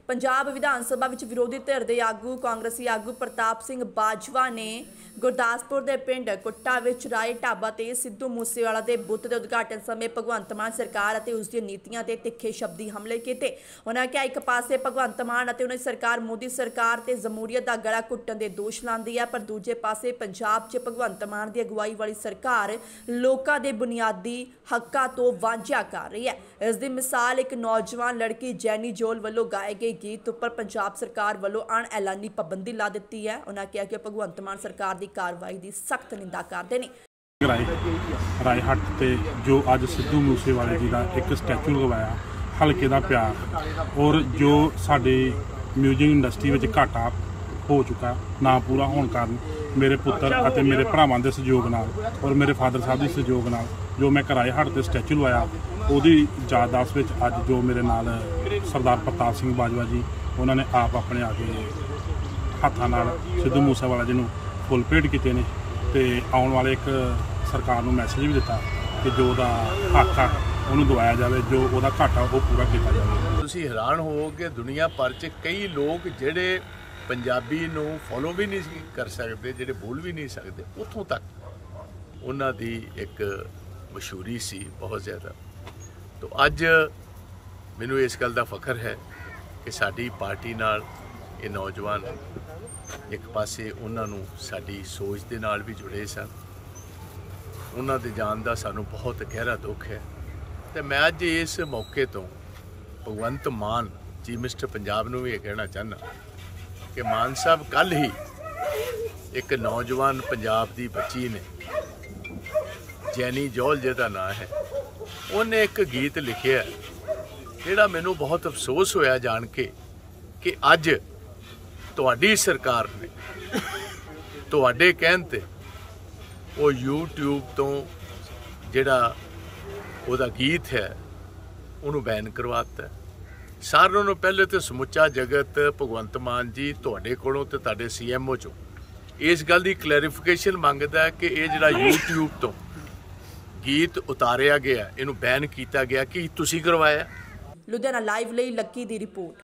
पंजाब विधान सभा विच विरोधी धिर दे आगू कांग्रेसी आगू प्रताप सिंह बाजवा ने गुरदासपुर के पिंड कुट्टा विच राय ढाबा ते सिद्धू मूसेवाला के बुत के उद्घाटन समय भगवंत मान सरकार और उसकी नीतियां ते तिखे शब्दी हमले किए। उन्होंने कहा एक पासे भगवंत मान और उन्हें सरकार मोदी सरकार ते जमहूरीयत का गला घुट्टन के दोष लाती है, पर दूजे पासे पंजाब च भगवंत मान की अगुवाई वाली सरकार लोगों के बुनियादी हकों तो वांझा कर रही है। इसकी मिसाल एक नौजवान लड़की जैनी जोल वालों गाए गए गीत पर पंजाब सरकार वालों अणऐलानी पाबंदी ला दी है। उन्होंने कहा कि भगवंत मान सरकार की कार्रवाई की सख्त निंदा करते हैं। रायहट ते जो अज सिद्धू मूसेवाले जी का एक स्टैचू लगवाया हल्के का प्यार और जो साडे म्यूजिक इंडस्ट्री में घाटा हो चुका ना पूरा होने कारण मेरे पुत्र और मेरे भरावां के सहयोग नाल और मेरे फादर साहब के सहयोग नाल जो मैं रायहट ते स्टैचू लवाया उहदी याददाश्त में अज जो मेरे नाल सरदार प्रताप सिंह बाजवा जी उन्होंने आप अपने आगे हाथों नाल सिद्धू मूसेवाला जी को फुल भेंट किए ने ते आने वाले एक सरकार को मैसेज भी दिता कि जो उहदा हक आ उन्होंने दवाया जाए, जो उहदा घाटा वो पूरा किया जाए। तुसीं हैरान होवोगे दुनिया भर च कई लोग जिहड़े पंजाबी नूं फॉलो भी नहीं कर सकते, जिहड़े बोल भी नहीं सकते, उत्थों तक उन्हां दी एक मशहूरी सी बहुत ज़्यादा। तो अज मैनूं इस गल दा फखर है कि साडी पार्टी नाल ये नौजवान एक पासे उन्होंने साड़ी सोच के नाल भी जुड़े सन, उन्होंने दे जान का सानू बहुत गहरा दुख है। तो मैं अज इस मौके तो भगवंत मान चीफ मिनिस्टर पंजाब नूं भी ये कहना चाहना कि मान साहब कल ही एक नौजवान पंजाब की बच्ची ने जैनी जौल जिहदा नाम है उन्हें एक गीत लिखिया जिहड़ा मैनू बहुत अफसोस होया जान के कि अज तुहाडी सरकार ने तुहाडे कहण ते वो यूट्यूब तो जिहड़ा उहदा गीत है उन्होंने बैन करवाता। सारों नूं पहले तो समुचा जगत भगवंत मान जी तुहाडे कोलों ते तुहाडे CMO चों इस गल की क्लैरिफिकेशन मंगदा है कि ये जिहड़ा यूट्यूब तो गीत उतारिया गया इनू बैन किया गया कि तुसीं करवाया। लुधियाना लाइव लई लक्की दी रिपोर्ट।